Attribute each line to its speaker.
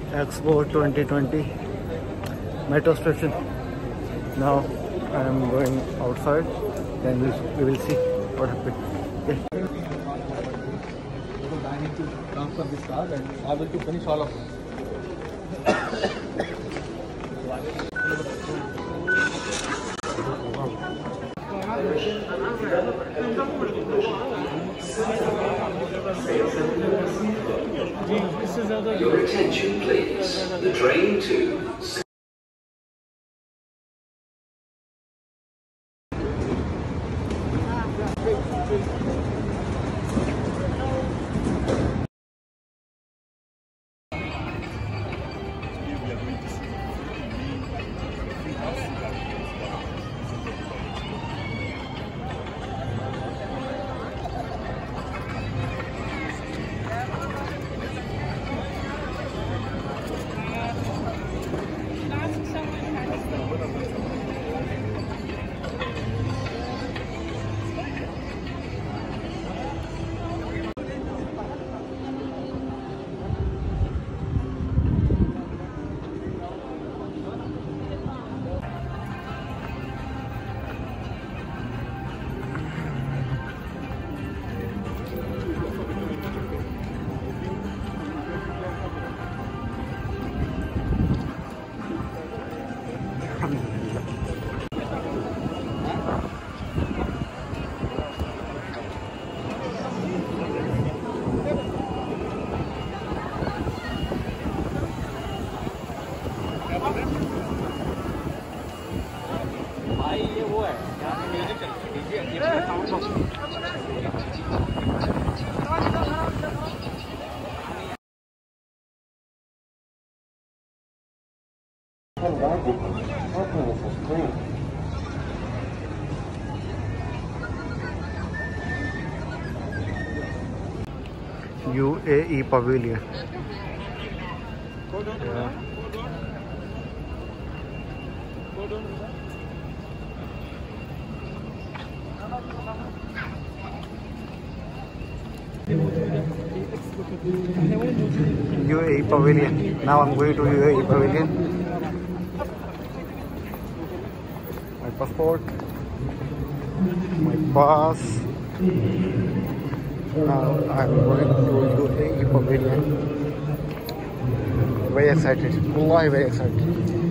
Speaker 1: Expo 2020 metro station. Now I am going outside, then we will see what happens. Okay.
Speaker 2: Because I need to transfer this card and I will to finish all of it.
Speaker 3: Your attention please. The train to
Speaker 1: UAE Pavilion. Yeah. UAE Pavilion. Now I'm going to UAE Pavilion. My passport, my pass. Now I'm going to UAE Pavilion. Very excited. Wallahi, very excited.